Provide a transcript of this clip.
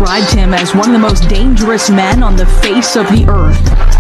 described him as one of the most dangerous men on the face of the earth.